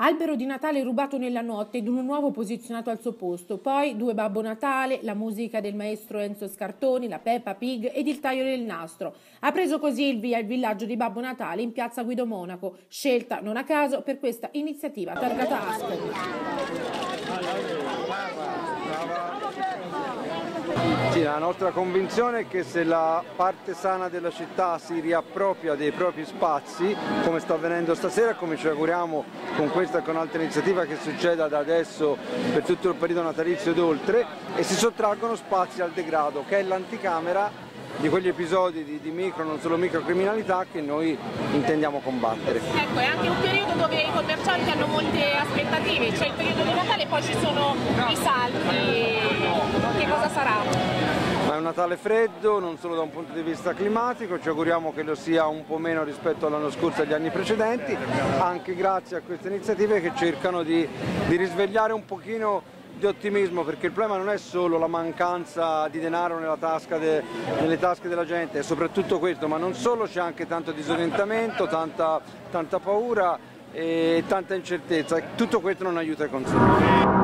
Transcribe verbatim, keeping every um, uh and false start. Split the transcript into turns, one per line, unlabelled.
Albero di Natale rubato nella notte ed uno nuovo posizionato al suo posto, poi due Babbo Natale, la musica del maestro Enzo Scartoni, la Peppa Pig ed il taglio del nastro. Ha preso così il via il villaggio di Babbo Natale in piazza Guido Monaco, scelta non a caso per questa iniziativa targata Ascoli.
Sì, la nostra convinzione è che se la parte sana della città si riappropria dei propri spazi, come sta avvenendo stasera, come ci auguriamo con questa e con altre iniziative che succeda da adesso per tutto il periodo natalizio ed oltre, e si sottraggono spazi al degrado, che è l'anticamera di quegli episodi di, di micro, non solo microcriminalità, che noi intendiamo combattere.
Ecco, è anche un periodo dove i commercianti hanno molte aspettative, c'è il periodo di Natale e poi ci sono i salti. Che cosa sarà?
Ma è un Natale freddo, non solo da un punto di vista climatico, ci auguriamo che lo sia un po' meno rispetto all'anno scorso e agli anni precedenti, anche grazie a queste iniziative che cercano di, di risvegliare un pochino di ottimismo, perché il problema non è solo la mancanza di denaro nella tasca de, nelle tasche della gente, è soprattutto questo, ma non solo, c'è anche tanto disorientamento, tanta, tanta paura e tanta incertezza, e tutto questo non aiuta i consumi.